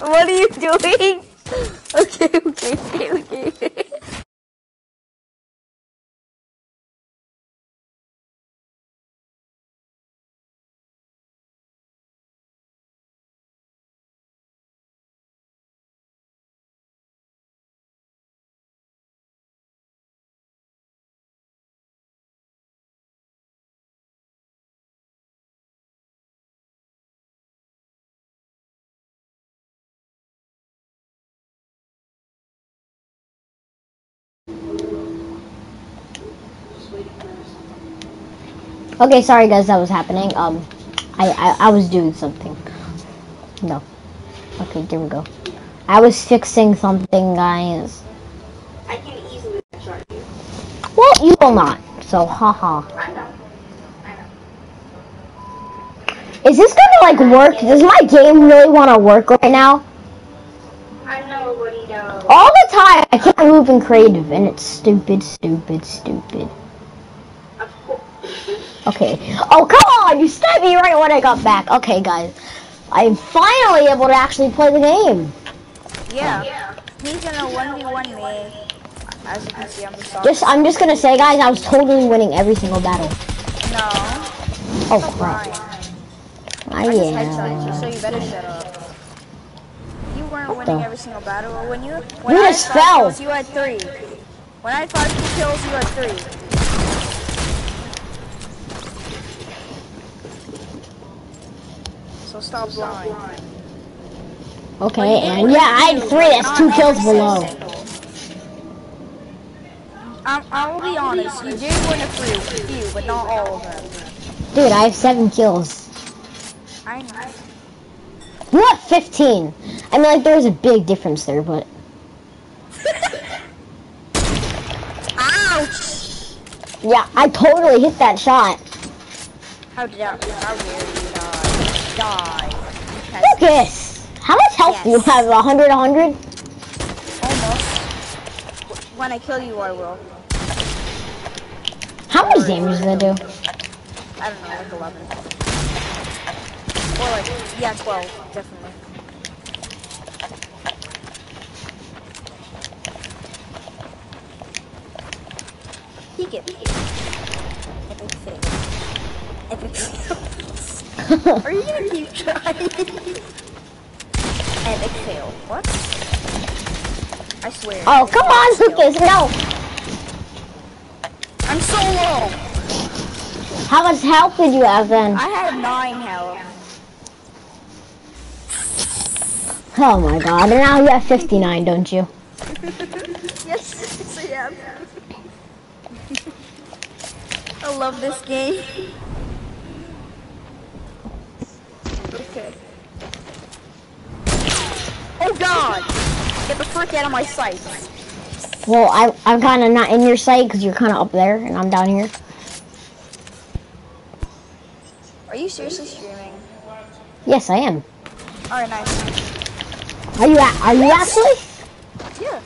What are you doing? Okay. Okay, sorry guys, that was happening. I was doing something. No. Okay, there we go. I was fixing something, guys. I can easily shot you. Well, you will not. So, haha. I know. Is this gonna like work? Does my game really want to work right now? I know what he does. All the time, I can't move in creative, and it's stupid. Of course. Okay. Oh, come on! You stabbed me right when I got back. Okay, guys. I'm finally able to actually play the game. Yeah. He's gonna 1v1 me. As you can see, I'm the soft. I'm just gonna say, guys, I was totally winning every single battle. No. Oh, Stop crap. lying. I I just am. headshotted you, so you better shut up. You weren't winning every single battle. When I just had 5 fell. kills, you had 3. When I had 5 kills, you had 3. So stop lying. Okay, and yeah, I had 3. That's 2 kills below. I'll be honest. You did win a few, but not all of them. Dude, I have 7 kills. I know. You have 15. I mean, like, there's a big difference there, but... Ouch! Yeah, I totally hit that shot. How dare you die? Lucas! How much health do you have? 100, 100? Almost. When I kill you, I will. How much damage does that do? I don't know, like 11. Or like, yeah, 12, definitely. Peek it. Epic fail. Are you gonna keep trying? Epic fail. What? I swear. Oh, come on, Lucas, no! I'm so low! How much health did you have then? I had 9 health. Oh my god, and now you have 59, don't you? Yes, I am. I love this game. Okay. Oh god! Get the frick out of my sight. Well, I'm kind of not in your sight because you're kind of up there and I'm down here. Are you seriously streaming? Yes, I am. Alright, nice. Are you actually? Yeah.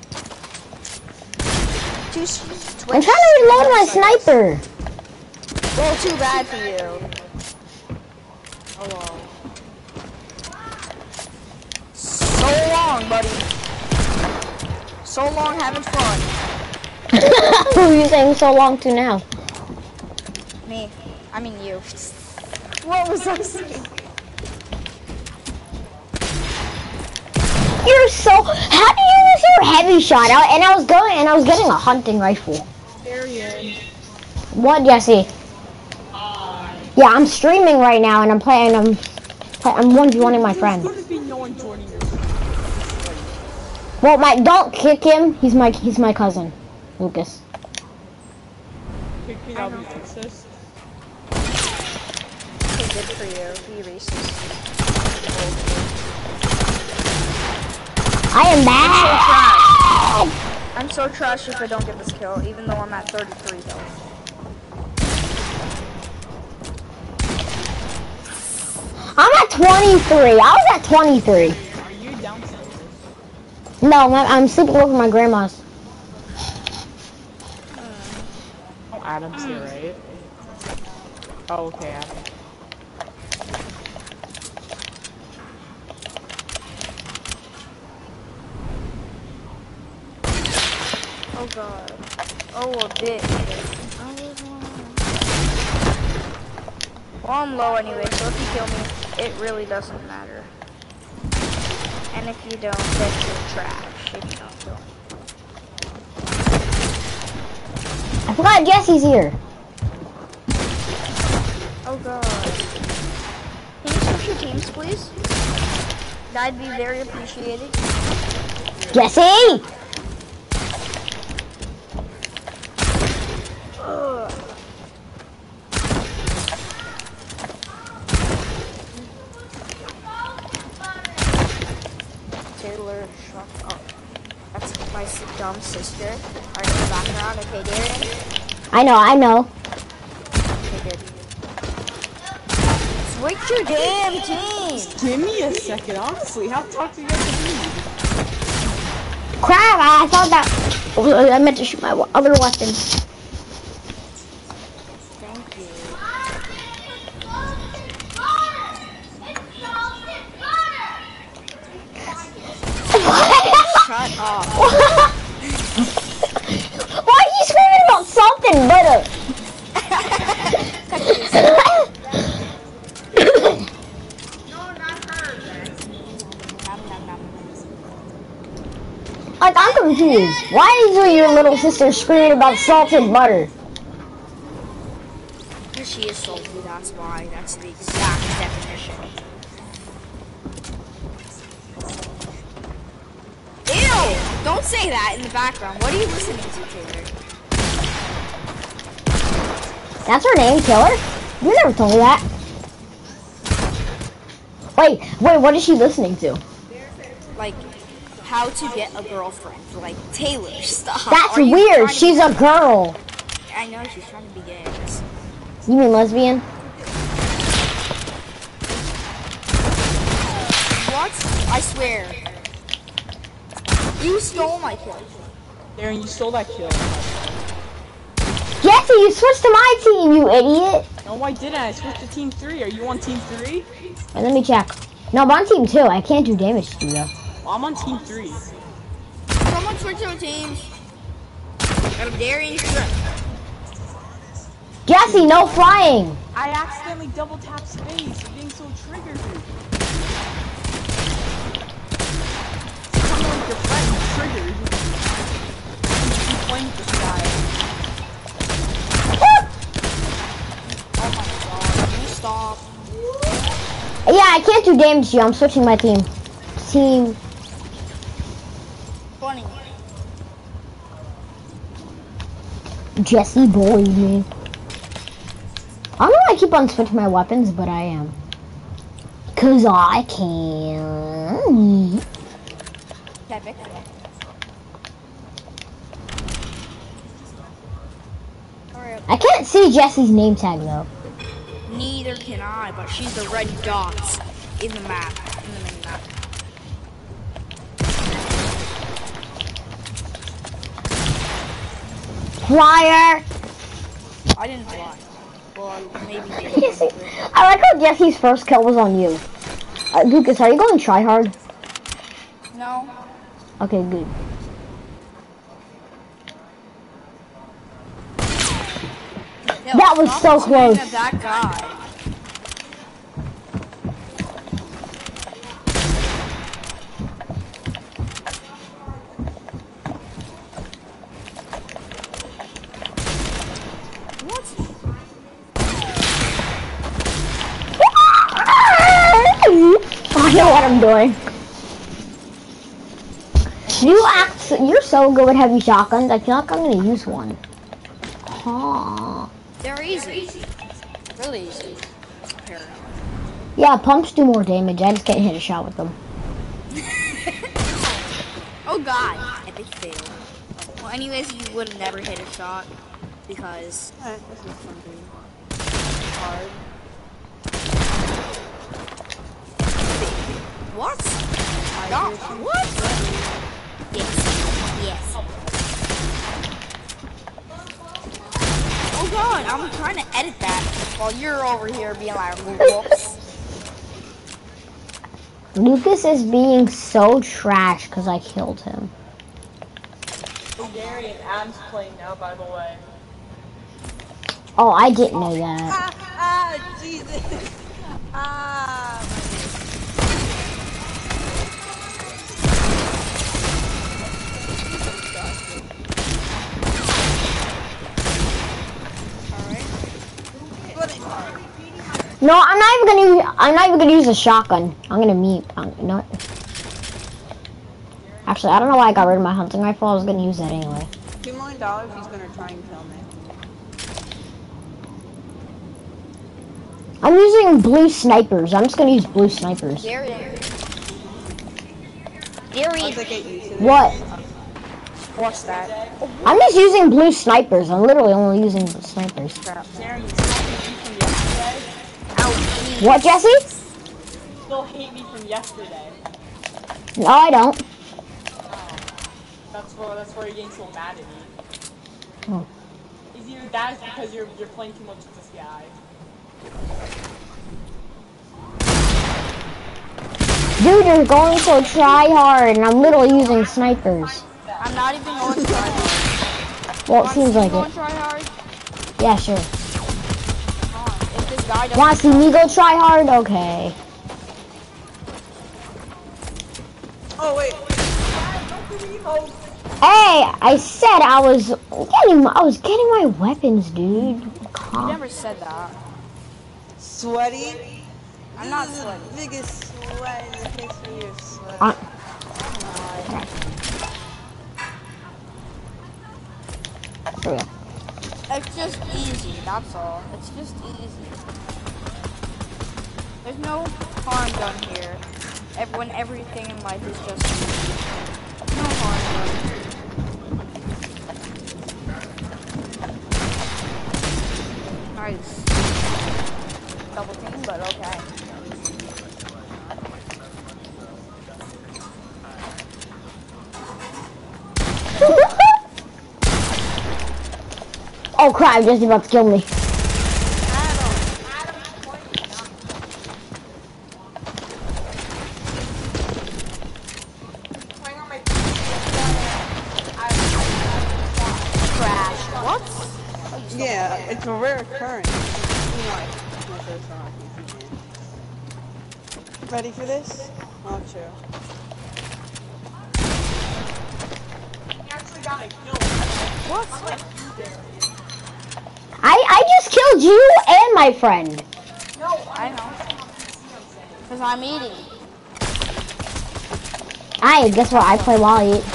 I'm trying to reload my sniper. Well, too bad for you. Oh well. So long, buddy. So long having fun. Who are you saying so long to now? Me. I mean you. What was I saying? You're so. How do you use your heavy shot out? And I was getting a hunting rifle. What, Jesse? Yeah, I'm streaming right now, and I'm 1v1ing my friend. Well, don't kick him. He's my cousin, Lucas. Kick me out of access. Good for you. Be racist. I am bad. I'm so trash if I don't get this kill, even though I'm at 33 health. I'm at 23. I was at 23. Are you downstairs? No, I'm sleeping over my grandma's. Oh, Adam's here, right? Oh, okay, Adam. Oh god. Oh, a bit. Well, I'm low anyway, so if you kill me, it really doesn't matter. And if you don't, then you're trash if you don't kill me. I forgot Jesse's here. Oh god. Can you switch your teams, please? That'd be very appreciated. Jesse! Ugh. Taylor, shut up. That's my dumb sister. Are in the background, okay, Darren? I know. Okay, good. Switch your damn team! Give me a second, honestly. How toxic you have to be? Crap, I thought that... I meant to shoot my other weapon. Thank you. Shut up. Why are you screaming about something better? Like, I'm confused. Why is your little sister screaming about salt and butter? She is salty, that's why. That's the exact definition. Ew! Don't say that in the background. What are you listening to, Taylor? That's her name, Taylor? You never told me that. Wait, what is she listening to? Like, how to get a girlfriend. Like, Taylor, stop. That's Are you weird. trying to She's a girl. I know she's trying to be gay. You mean lesbian? What? I swear. You stole my kill. Darren, you stole that kill. Jesse, you switched to my team, you idiot. No, why didn't I? I switched to team 3. Are you on team 3? Wait, let me check. No, I'm on team 2. I can't do damage to you, though. Well, I'm on team 3. Someone switch their teams. I'm daring you. Jesse, no flying. I accidentally double tapped space for being so triggered. Kind of like your friend who's triggered. He's playing with this guy. Oh my god, can you stop? Yeah, I can't do damage to you. I'm switching my team. Team. Funny. Jesse bullied me. I don't know why I keep on switching my weapons, but I am. Cause I can. Epic. Alright. I can't see Jesse's name tag though. Neither can I, but she's the red dots in the map. In the mini map. Flyer. I didn't fly. Well, maybe they I like how Jesse's first kill was on you. Lucas, are you going try hard? No. Okay, good. Yo, That was stop so shooting close. at that guy. What? I know what I'm doing. You're so good at heavy shotguns. I feel like I'm gonna use one. Huh. They're easy. Really easy. Apparently. Yeah, pumps do more damage. I just can't hit a shot with them. Oh god, epic fail. Well, anyways, you would have never hit a shot because This is something hard. what? Stop. What? Yes. Yes. Oh god, I'm trying to edit that while you're over here being like, whoops. Lucas is being so trash because I killed him. Hey Gary, and Adam's playing now, by the way. Oh, I didn't know that. Jesus. No, I'm not even gonna use a shotgun. I'm gonna you know what? Actually, I don't know why I got rid of my hunting rifle. I was gonna use that anyway. $2 million, he's gonna try and kill me. I'm using blue snipers. I'm just gonna use blue snipers. Gary. Once I get used to it. What? What's that? I'm just using blue snipers. I'm literally only using blue snipers. Gary, you still hate me from yesterday? What, Jesse? Still hate me from yesterday. No, I don't. That's where you're getting so mad at me. Oh. It's either that is because you're playing too much with this guy. Dude, you're going so try hard, and I'm literally using snipers. I'm not even going to try hard. Well, it seems like Going it. to try hard? Yeah, sure. If this guy doesn't Want to see me go try hard? Okay. Oh wait. Hey, I said I was getting my weapons, dude. You Calm. never said that. Sweaty? I'm not This is sweaty. the biggest sweat in the history of sweat. For real. It's just easy, that's all. It's just easy. There's no harm done here. When everything in life is just easy. No harm done. Nice. Double team, but okay. Oh crap, Jesse's about to kill me. Crash. What? Yeah, it's a rare occurrence. Ready for this? Oh, true. You actually got a kill. What? I just killed you and my friend. I know. Because I'm eating. Guess what? I play while I eat.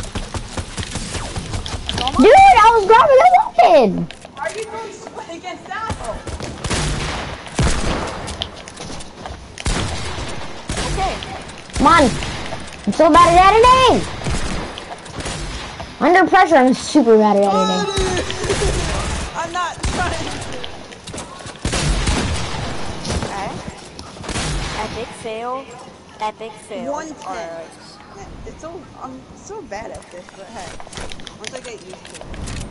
Dude, I was grabbing a weapon. Are you doing sweat against Apple? Okay. Come on. I'm so bad at editing. Under pressure, I'm super bad at editing. I'm not trying. Okay. Epic fail. Epic fail. 110. Alright. I'm so bad at this, but hey, once I get used to it.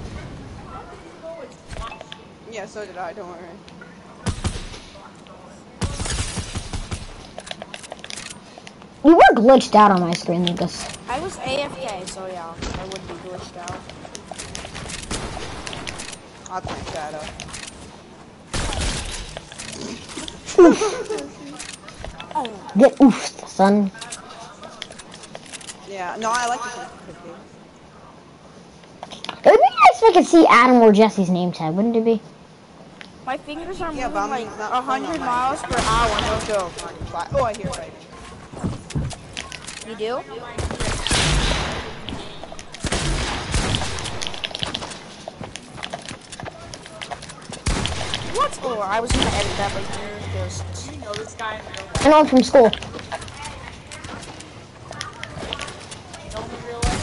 Yeah, so did I, don't worry. You were glitched out on my screen, Lucas. I was AFK, so yeah, I would be glitched out. I'll take shadow. Get oofed, son. Yeah, no, I like the sensitivity. It would be nice if I could see Adam or Jesse's name tag, wouldn't it be? My fingers are Yeah, moving but I'm like not 100 playing on miles per hour, no joke. Oh, I hear it. You do? What? Oh, I was gonna edit that, but You know this guy in real life. I know him from school. You know him in real life?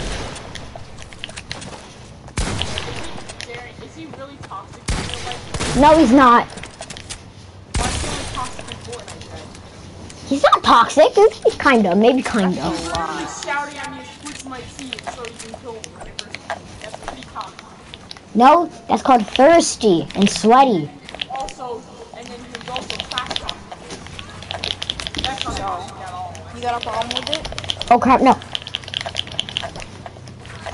Gary, is he really toxic in real life? No, he's not. Why is he only toxic in Fortnite then? He's not toxic. He's kinda, maybe kinda. He's literally shouting at me to switch my team so he can kill me. That's pretty toxic. No, that's called thirsty and sweaty. Also, and then he's also trash talking. That's not toxic at all. you got a problem with it? Oh crap, no.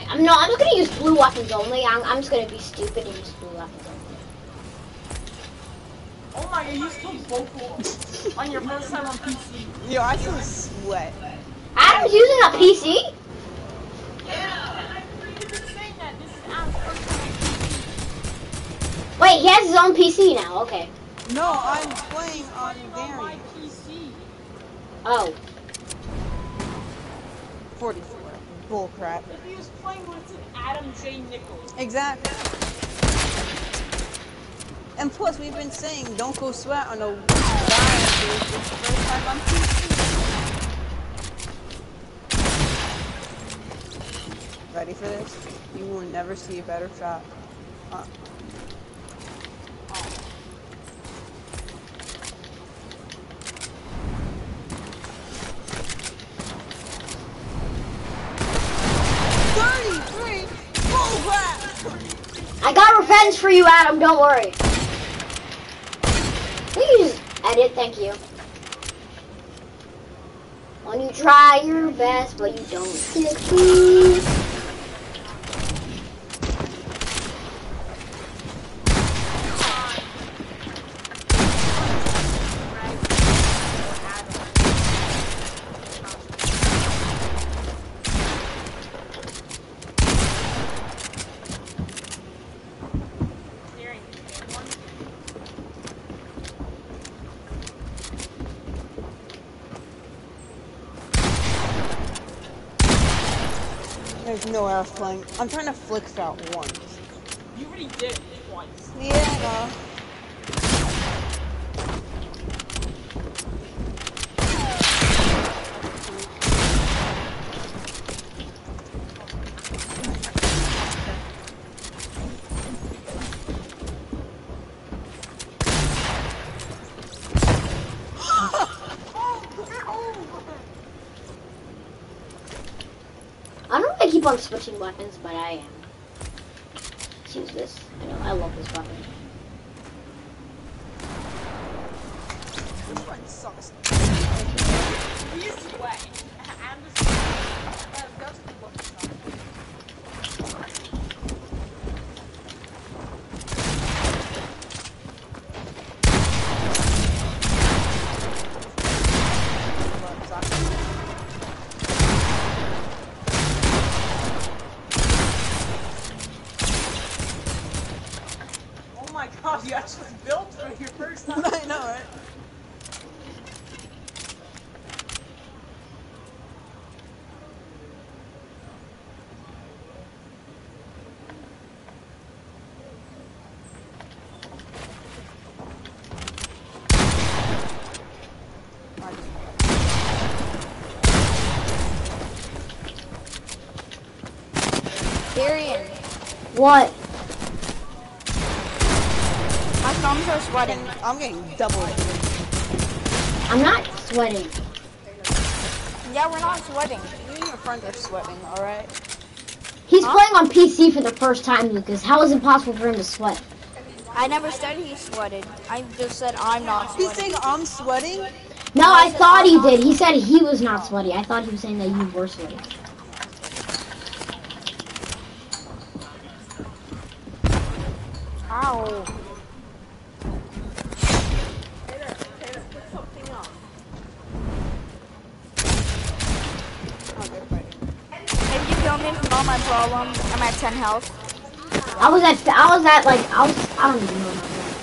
my. No, I'm just gonna use blue weapons only. I'm just gonna be stupid and use blue weapons only. Oh my god, you still vocal on your first time on PC. Yo, I feel sweat. Adam's using a PC? Yeah, you've been saying that. This is Adam's first time on PC. Wait, he has his own PC now. Okay. No, I'm playing on On my Variant. PC. Oh. 44. Bullcrap. If he was playing with an Adam J. Nichols. Exactly. And plus, we've been saying don't go sweat on a Variant. It's the first time on PC. Ready for this? You will never see a better shot. I got revenge for you, Adam. Don't worry. Please edit. Thank you. When you try your best, but you don't succeed. There's no air flying. I'm trying to flick shot once. You already did it twice. Yeah. I don't know if I keep on switching weapons, but I am. Let's use this. I love this weapon. This one sucks. He's sweating. I'm just that's what Oh my god, you actually built for your first time. I know, right? Darian, What? my thumbs are sweating. I'm getting double. I'm not sweating. Yeah, we're not sweating. You and your friends are sweating, alright? He's playing on PC for the first time, Lucas. How is it possible for him to sweat? I never said he sweated. I just said I'm not He's sweating. saying I'm sweating? No, I thought he did. He said he was not sweaty. I thought he was saying that you were sweaty. Ow. Taylor, put something up. If you kill me from all my problems, I'm at 10 health. I don't even know about that.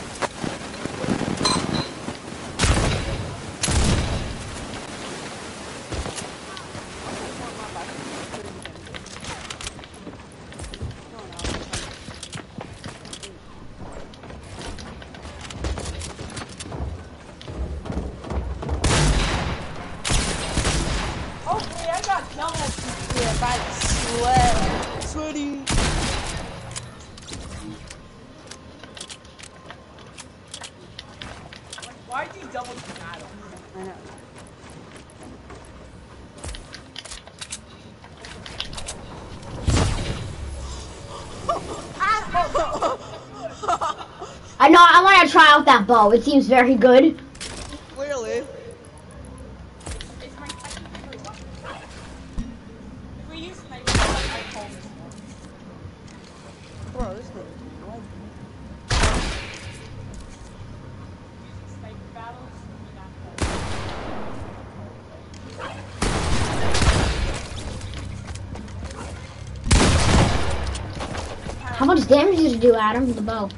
Oh, wait, I got double. Yeah, by the sweat. Sweaty. Why'd you double team Adam? I know. I know. I want to try out that bow. It seems very good. Clearly. It's my second favorite weapon. If we use sniper, I call this one. How much damage did you do, Adam, with the bow?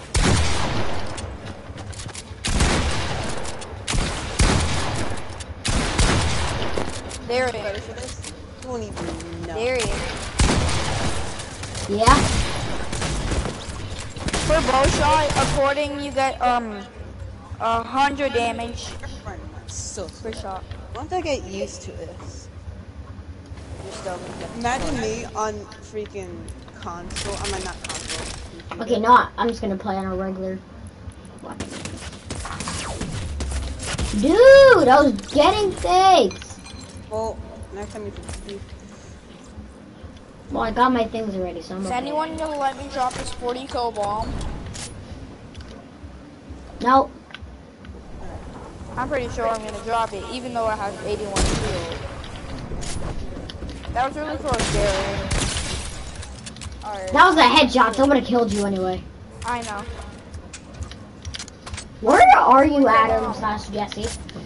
There it is. For this, you won't even know. There he is. Yeah? For bow shot, according you get 100 damage So per shot. once I get used to this, You're still gonna get imagine me on freaking console. I mean, not console. computer. Okay, no, I'm just gonna play on a regular weapon. Dude, I was getting things! Well, next time you. Well, I got my things already, so I'm Is okay. anyone gonna let me drop this 40 kill bomb? No. I'm pretty sure I'm gonna drop it, even though I have 81 kills. That was really close, Gary. Alright. That was a headshot, so I would've killed you anyway. I know. Where are you, Adam / Jesse?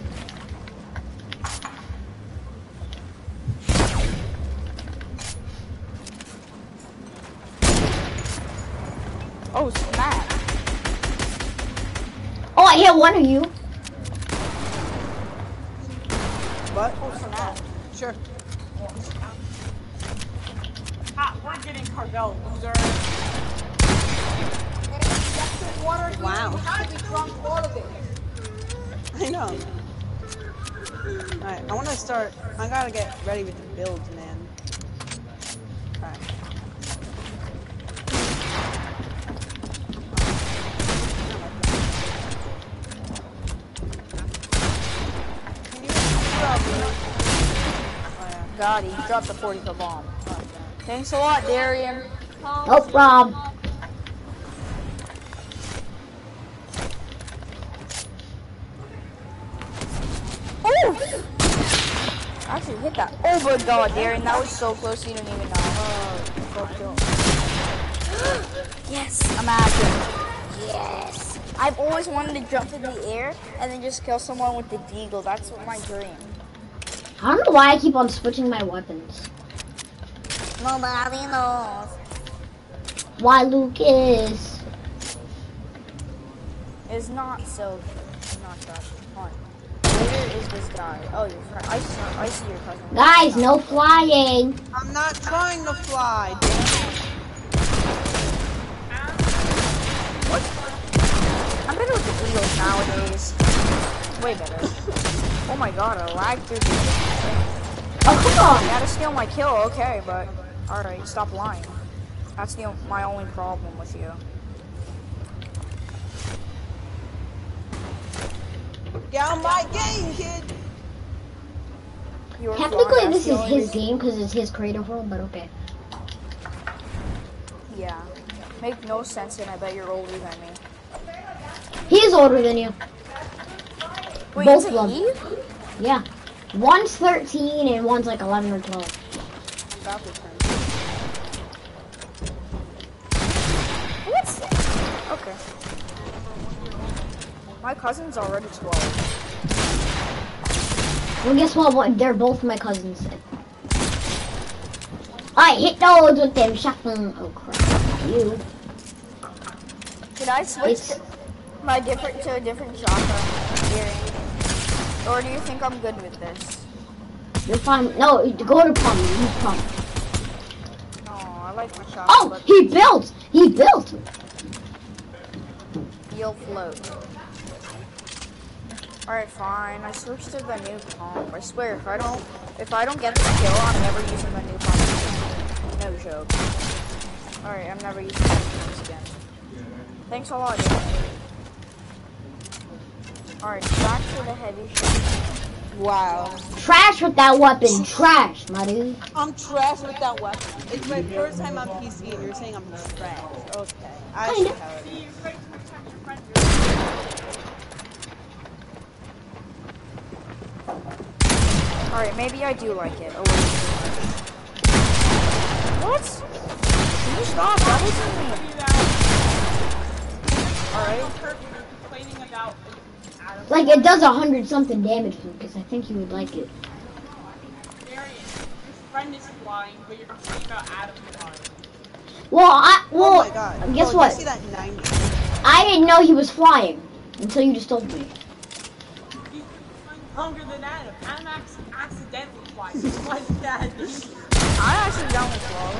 Oh, snap. Oh, I hit one of you. What? Oh, snap. Sure. Ah, we're getting Carvel, loser. Wow. How did we drunk all of it? I know. Alright, I want to start. I gotta get ready with the builds, man. Alright. God, he dropped the 40 kill bomb. Thanks a lot, Darian. Nope, Rob. Oh! I actually hit that. Oh my god, Darian, that was so close you didn't even know. Yes, imagine. Yes. I've always wanted to jump in the air and then just kill someone with the deagle. That's what my dream. I don't know why I keep on switching my weapons. Nobody knows. Why, Lucas? It's not so. Not that fun. Where is this guy? Oh, your friend. I see your cousin. Guys, no flying. I'm not trying to fly, damn it. I'm better with the wheels nowadays. Way better. Oh my god, I lagged through the thing. Oh, come on. You gotta steal my kill, okay, but alright, stop lying. That's my only problem with you. Get on my game, kid. You were Technically, flying, this that's is the his only game because it's his creative world, but okay. reason- Yeah. Make no sense, and I bet you're older than me. He is older than you. Wait, Both is it of them. Eve? Yeah. One's 13 and one's like 11 or 12. About to turn. What? Okay. My cousin's already 12. Well, guess what? They're both my cousins. I hit those with them shotgun. Oh crap! You. Should I switch It's- to a different shotgun here? Or do you think I'm good with this? You're fine. No, go to pump. Use pump. No, I like my shotgun, Oh, but he built. He built. you'll float. Alright, fine. I switched to the new pump. I swear, if I don't get this kill, I'm never using the new pump again. No joke. Alright, I'm never using this again. Thanks a lot, dude. Alright, back to the heavy shot. Wow. Trash with that weapon. Trash, my dude. I'm trash with that weapon. It's my first time on PC and you're saying I'm trash. Okay. I see how it is. Alright, maybe I do like it a little bit. What? Can you stop? That wasn't me. Alright. Complaining about Adam. Like it does 100 something damage, Lucas. I think you would like it. Darian, your friend is flying, but you're complaining about Adam flying. Oh my god. guess Oh, what? You see that 90? I didn't know he was flying until you just told me. He's longer than Adam. Adam accidentally flies. He's like that. I actually down with slow.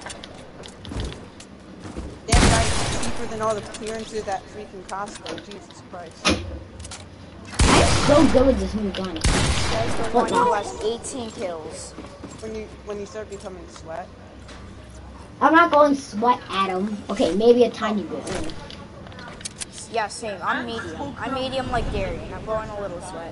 Damn guy, cheaper than all the clearances at freaking Costco. Jesus Christ. I'm so good with this new gun. That's the What one who now? has 18 kills. When you start becoming sweat. I'm not going sweat, Adam. Okay, maybe a tiny bit. Yeah, same. I'm medium. I'm medium like Darian. I'm going a little sweat.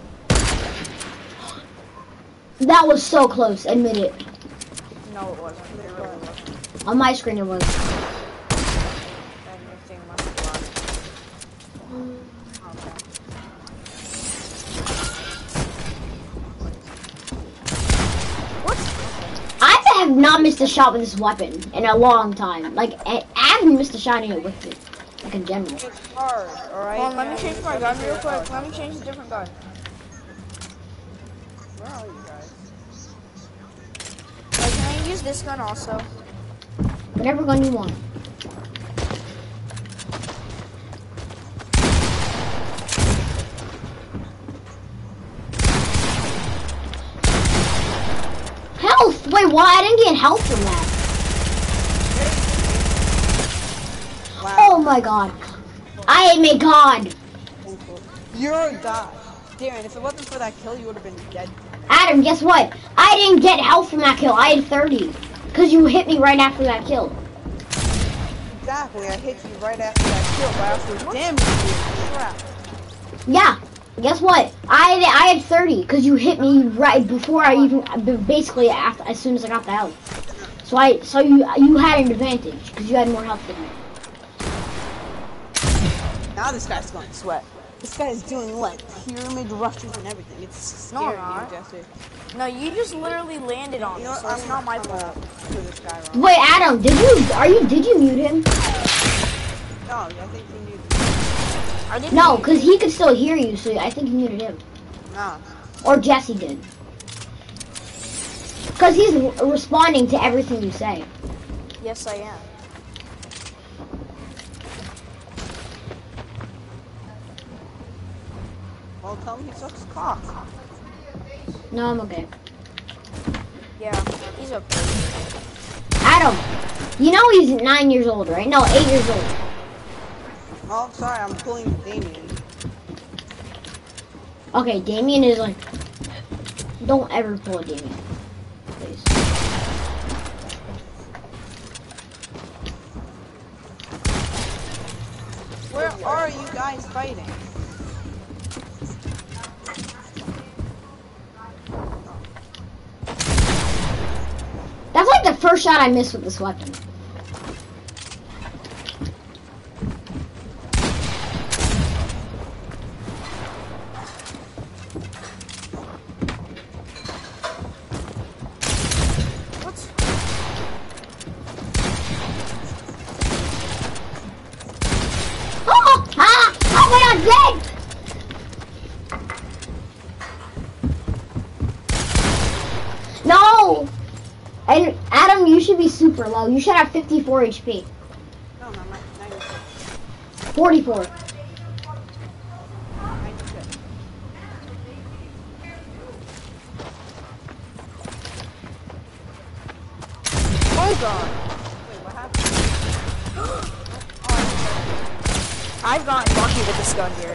That was so close. Admit it. No, it wasn't. It really wasn't. On my screen, it was. And your thing must have blocked. Okay. What? I have not missed a shot with this weapon in a long time. Like, I haven't missed a shot in it with it. Like, in general. It's hard, alright? Hold on, let me change my gun real quick. Let me change a different gun. Where are you guys? Like, can I use this gun also? Whatever gun you want. Health! Wait, why? I didn't get health from that. Wow. Oh my god. I am a god. You're a god. Darren, if it wasn't for that kill, you would have been dead. Adam, guess what? I didn't get health from that kill. I had 30. Because you hit me right after that kill. Exactly, I hit you right after that kill, but I also damaged you. Crap. Yeah. Guess what? I had 30 because you hit me right before I even, basically after, as soon as I got the health. So you had an advantage because you had more health than me. Now this guy's going to sweat. This guy's doing like pyramid rushes and everything. It's No, scary, I'm not. Jesse. No, you just literally landed on You me, know what? so it's not my fault. To this guy wrong. Wait, Adam, did you mute him? No, I think you need. I didn't No, mute because he could still hear you, so I think you muted him. Nah. Or Jesse did. Because he's responding to everything you say. you. Yes, I am. Well, tell him he sucks cock. No, I'm okay. Yeah, he's okay. Adam, you know he's 9 years old, right? No, 8 years old. Oh, sorry, I'm pulling Damien. Okay, Damien is like... Don't ever pull a Damien. Please. Where are you guys fighting? That's like the first shot I missed with this weapon. What? Oh! Ah! Oh my god, dead! No! And Adam, you should be super low. You should have 54 HP. No, no, 96. 44. 96. Oh god. Wait, what happened? I've gotten lucky with this gun, Gary.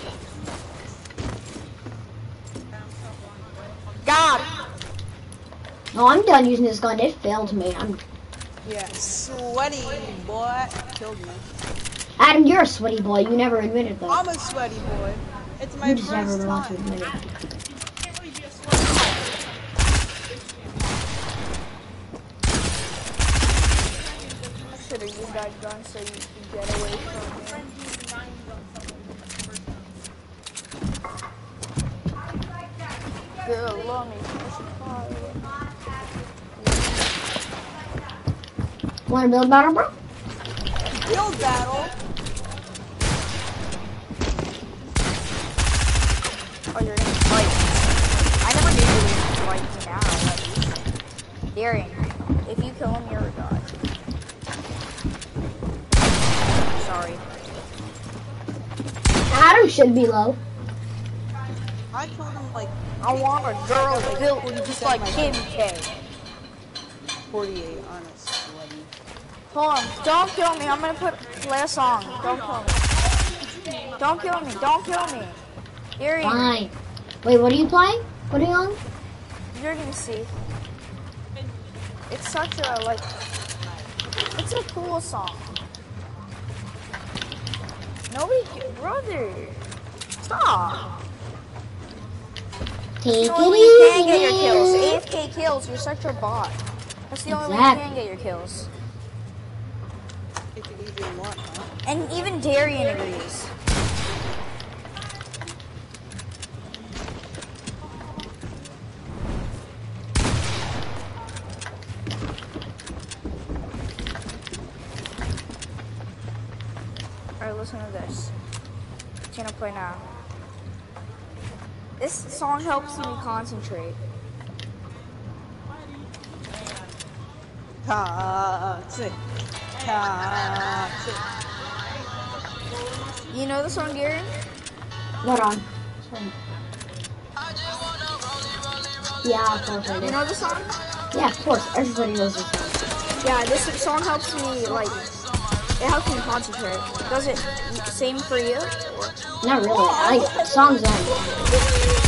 God! No, I'm done using this gun. It failed me. Yeah, sweaty boy. Killed me. Adam, you're a sweaty boy. You never admitted that. I'm a sweaty boy. It's my You just never first want to time. admit it. Can't really be a sweat. I should have used that gun so you could get away from me. Friends use 90 on something. Good, love me. I should fire. Want to build battle, bro? Build battle. Oh, you're gonna fight. I never knew you were gonna fight me now. Darian, if you kill him, you're a god. should be low. I told him like I want a girl built just like Kim K. 48 on a sweaty. Hold on, don't kill me. I'm gonna play a song. Don't kill me. Don't kill me. Don't kill me. You're Fine. Wait, what are you playing? What are you on? You're gonna see. It's such a like. It's a cool song. Nobody, brother. Stop. Take That's the only way you it can get your easy. kills. AFK kills. You're such a bot. That's the only way you can get your kills. If you even want, huh? And even Darian agrees. Alright, listen to this. It's gonna play now. This song helps me concentrate. Toxic. Toxic. You know the song, Darian? What on? Yeah, of course I You do. know the song? Yeah, of course. Everybody knows this song. Yeah, this song helps me, like, it helps me concentrate. Does it same for you? Not really. I like songs on.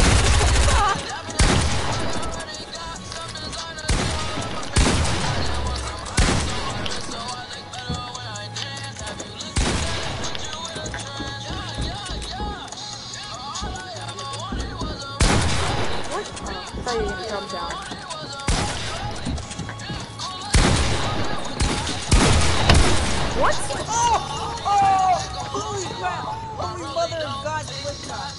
I thought you were gonna jump down. What? Oh! Holy crap! Holy mother of God, flip shot.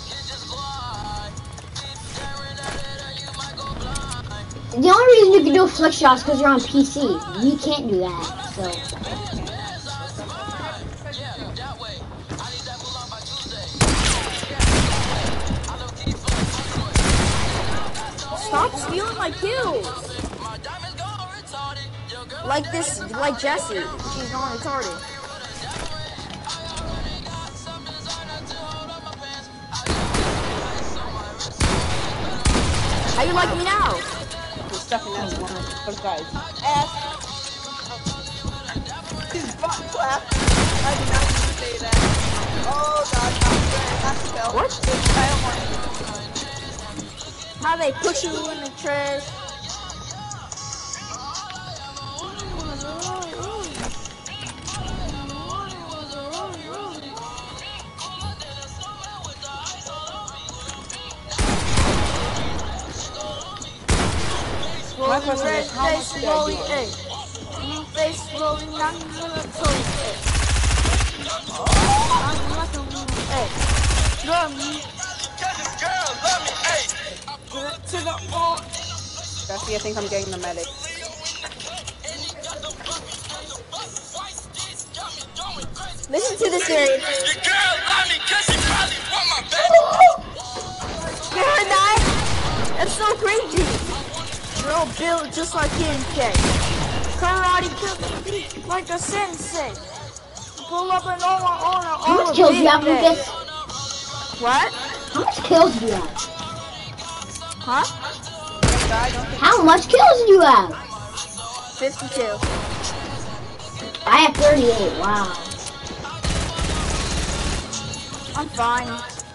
The only reason you can do flick shots because you're on PC. We can't do that. So Stop stealing my kills! Like this, like Jessie. She's not retarded. How you like me now? We're stuck in that one of those guys. Ass. His butt clap. I did not mean to say that. Oh God, that's a fail. What? I don't want it. How they push you in the trash? My question is, how much did I do? Face slowly, not gonna tell you. Hey, love me. To the all. Jesse, I think I'm getting the medic. Listen to this, Darian. You heard that? That's so crazy. You're all built just like K. Karate kill like a sensei. Pull up and how much kills do you have, Lucas? What? How much kills do you have? Huh? How much kills do you have? 52. I have 38. Wow. I'm fine.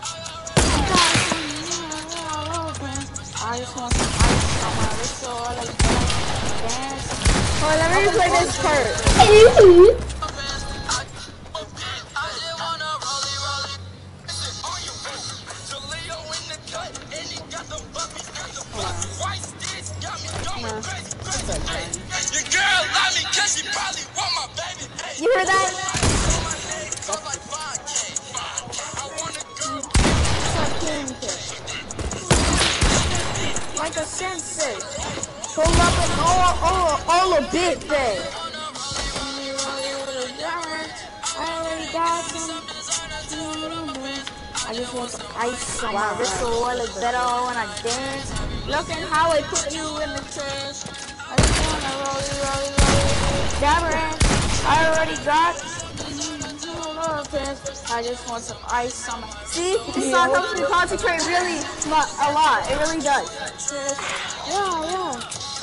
I just want some ice on my wrist, so I like dance. Oh, let me replay this part. You heard that? Like a sensei. Pull up and all a big thing. I already got some. I just want some ice on my wrist so I look better when I dance. Look at how I put you in the trash. I just wanna roll. Dabber, I already got. little pants. I just want some ice on my. See, this song helps me concentrate really a lot. It really does. Yeah.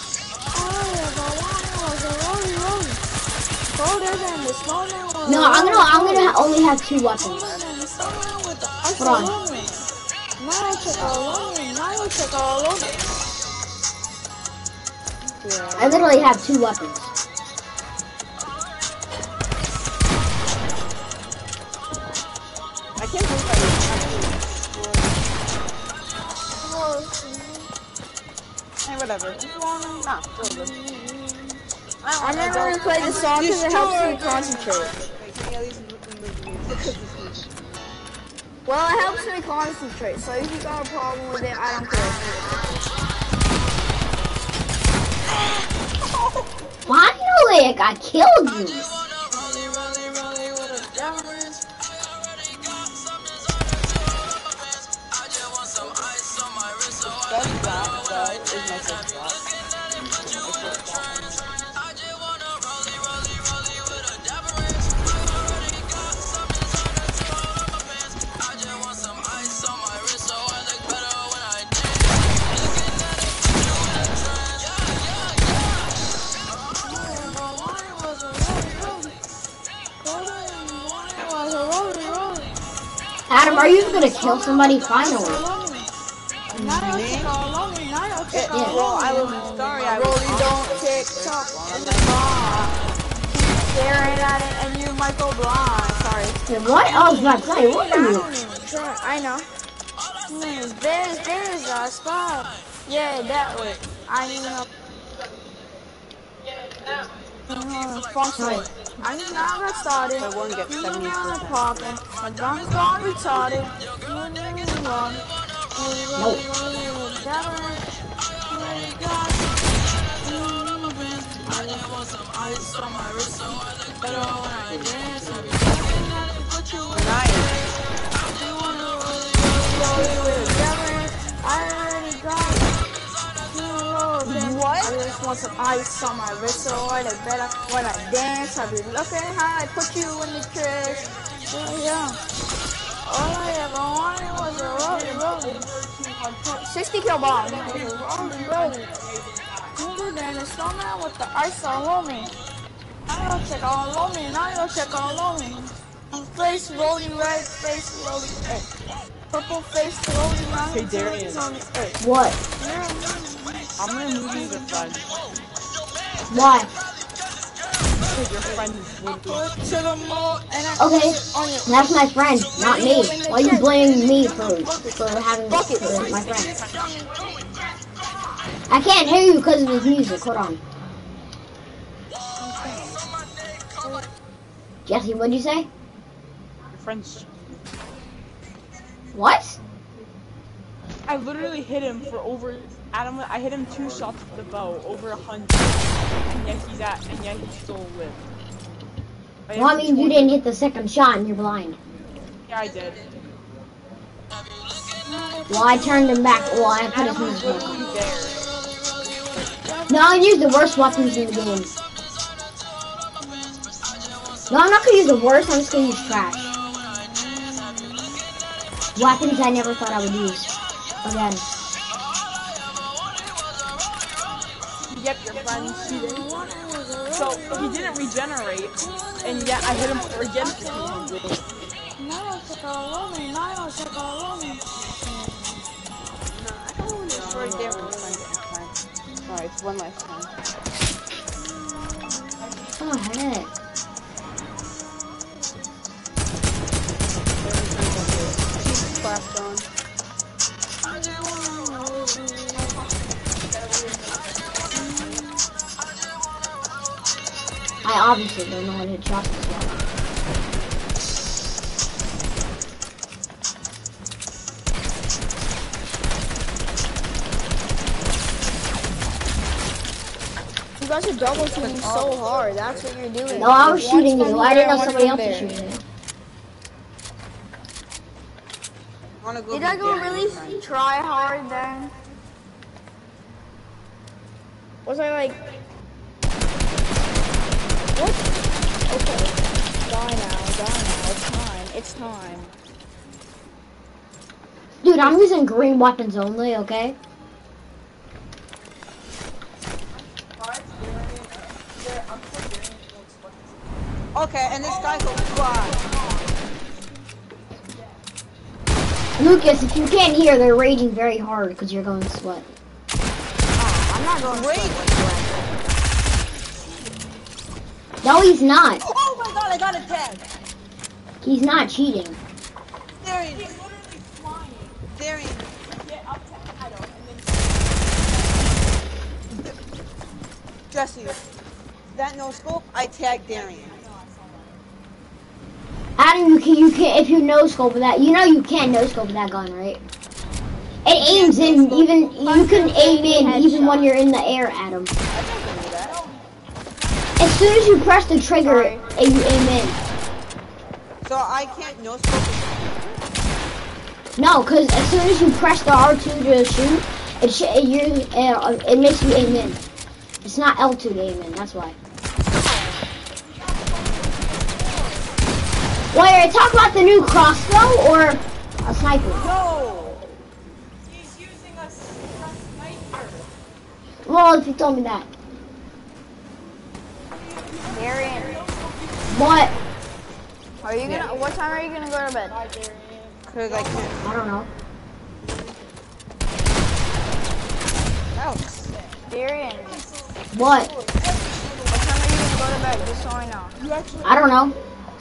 No, I'm gonna only have 2 weapons. Hold on. I literally have 2 weapons. I can't believe Hey, whatever. Nah, still good. I never really play this song because it helps me concentrate. Well, it helps me concentrate, so if you got a problem with it, I don't care. Finally, I killed you. Adam, are you gonna kill somebody finally? Well, I was sorry. I Rolly don't TikTok on the bar. Staring at it and you might go blind. Sorry. What? Oh, it's not playing. What are you? I know. There's a spot. Yeah, that way. I know. Function. I just now got started. I won't get 70%. Popping. My gun's gone retarded. What? I just want some ice on my wrist so I look better when I dance. I be looking how I put you in the trash. Yeah. All I ever wanted was a rolling. 60 kill bomb. Rolling. Cooler than a snowman with the ice all on me. I don't check all on me, and I don't check all on me. Face rolling right, face rolling. Purple face rolling right. Hey, Darian. What? I'm gonna move you to friend. Why? Because your friend is windy. Okay, that's my friend, not me. Why are you blaming me for having my friend? I can't hear you because of his music. Hold on. Jesse, what'd you say? Your friend's. What? I literally hit him for over. Adam, I hit him 2 shots with the bow, over 100. And yet he still lived. Well, I mean, you didn't hit the second shot and you're blind. Yeah, I did. Well, I turned him back. Well, I put his Adam was music back literally on. there. No, I use the worst weapons in the game. No, I'm not gonna use the worst, I'm just gonna use trash. Weapons I never thought I would use. Again. Yep, your friend cheated. So, he didn't regenerate, and yet I hit him again for 200. It's right there for friend. Alright, it's one last time. Oh, heck. Clapped on. I obviously don't know how to hit shots this well. You guys are double teaming so hard. That's what you're doing. No, I was shooting you. I didn't know somebody else was there. shooting you. Did I go really try hard then? Was I like... What? Okay. Die now. It's time. Dude, I'm using green weapons only, okay? Okay, and this guy's a fly. Lucas, if you can't hear, they're raging very hard because you're going to sweat. I'm not going to Wait. No, he's not. Oh my god, I got a tag. He's not cheating. Darian, He's literally flying. Darian. Get up to Adam and then Jesse, that no scope, I tagged Darian. Adam, you can if you no scope with that, you know you can no scope with that gun, right? It aims in even you can aim in even when you're in the air, Adam. As soon as you press the trigger, you aim in. So I can't no scope. No, because as soon as you press the R2 to shoot, it makes you aim in. It's not L2 to aim in. That's why. Wait, talk about the new crossbow or a sniper? No! he's using a sniper. Well, if you told me that. Darian, What? are you gonna? What time are you gonna go to bed? Cause I can't. I don't know. Ouch. Darian, What? what time are you gonna go to bed? Just so I know. I don't know.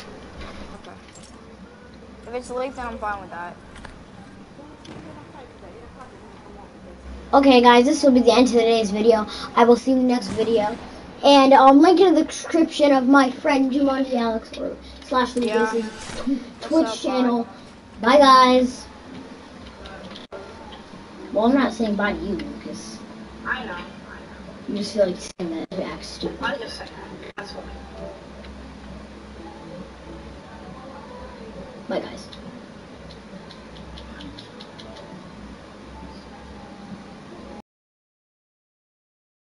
If it's late, then I'm fine with that. Okay, guys, this will be the end of today's video. I will see you in the next video. And link in the description of my friend Jumanji Alex or / Lucas's Twitch up, channel. Bye, guys. Well, I'm not saying bye to you, Lucas. I know. You just feel like saying that to act stupid. I just said that. That's what.